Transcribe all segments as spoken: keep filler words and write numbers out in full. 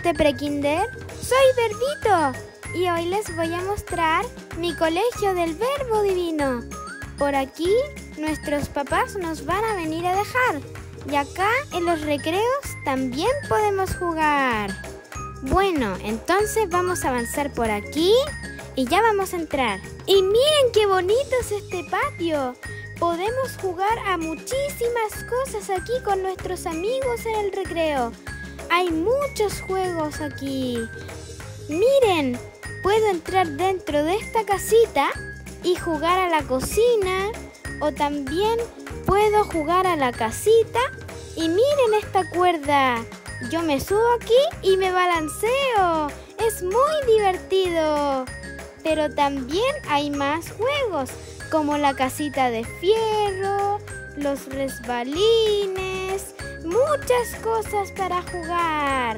este prekinder? Soy Verbito y hoy les voy a mostrar mi colegio del Verbo Divino. Por aquí nuestros papás nos van a venir a dejar y acá en los recreos también podemos jugar. Bueno, entonces vamos a avanzar por aquí y ya vamos a entrar. Y miren qué bonito es este patio. Podemos jugar a muchísimas cosas aquí con nuestros amigos en el recreo. Hay muchos juegos aquí. Miren, puedo entrar dentro de esta casita y jugar a la cocina, o también puedo jugar a la casita. Y miren esta cuerda. Yo me subo aquí y me balanceo. Es muy divertido. Pero también hay más juegos, como la casita de fierro, los resbalines, muchas cosas para jugar.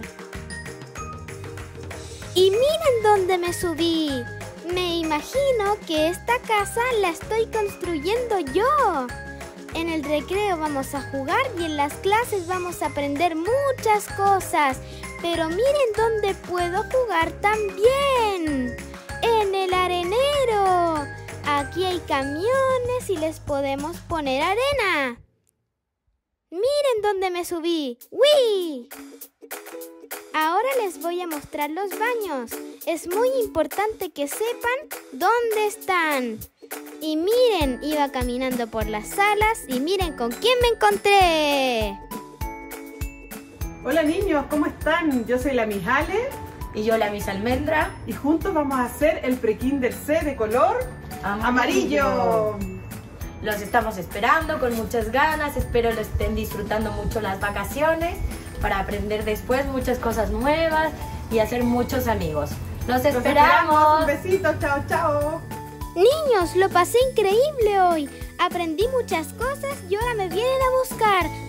Y miren dónde me subí. Me imagino que esta casa la estoy construyendo yo. En el recreo vamos a jugar y en las clases vamos a aprender muchas cosas. Pero miren dónde puedo jugar también. En el arenero. Aquí hay camiones y les podemos poner arena. Miren dónde me subí. ¡Uy! Ahora les voy a mostrar los baños. Es muy importante que sepan dónde están. Y miren, iba caminando por las salas y miren con quién me encontré. Hola niños, ¿cómo están? Yo soy la Miss Ale. Y yo la Miss Almendra. Y juntos vamos a hacer el prekinder C de color amarillo. amarillo. Los estamos esperando con muchas ganas. Espero lo estén disfrutando mucho las vacaciones para aprender después muchas cosas nuevas y hacer muchos amigos. Los esperamos. Los esperamos. Un besito, chao, chao. Niños, lo pasé increíble hoy. Aprendí muchas cosas y ahora me vienen a buscar.